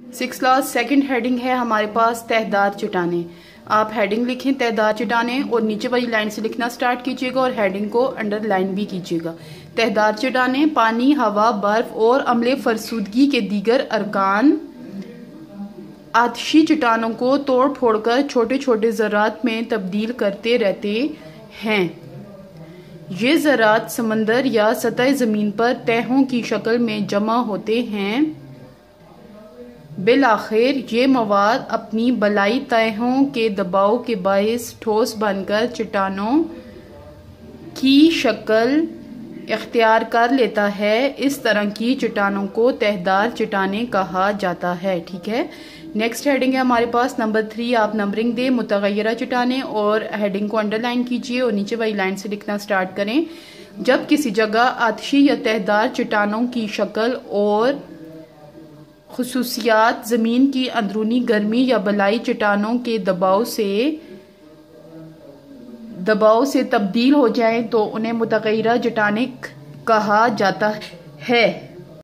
6 class second heading है हमारे पास तहदार चट्टानें। आप हेडिंग लिखें तहदार चट्टानें और नीचे वाली लाइन से लिखना स्टार्ट कीजिएगा और हेडिंग को अंडरलाइन भी कीजिएगा। तहदार चट्टानें पानी, हवा, बर्फ और अम्ले फरसुदगी के दीगर अरकान आतिशी चट्टानों को तोड़ फोड़कर छोटे छोटे ज़रात में तब्दील करते रहते हैं। ये ज़रात समंदर या सतह ज़मीन पर तहों की शक्ल में जमा होते हैं। बिलाखिर ये मवाद अपनी बलाई तहों के दबाव के बायस ठोस बनकर चट्टानों की शक्ल इख्तियार कर लेता है। इस तरह की चट्टानों को तहदार चट्टानें कहा जाता है। ठीक है, नेक्स्ट हेडिंग है हमारे पास नंबर 3। आप नंबरिंग दे मुतगय्यरा चट्टानें और हेडिंग को अंडरलाइन कीजिए और नीचे वाली लाइन से लिखना स्टार्ट करें। जब किसी जगह आतिशी या तहदार चट्टानों की शक्ल और खुसूसियात ज़मीन की अंदरूनी गर्मी या बलाई चट्टानों के दबाव से तब्दील हो जाएं तो उन्हें मुतगय्यरा चट्टानें कहा जाता है।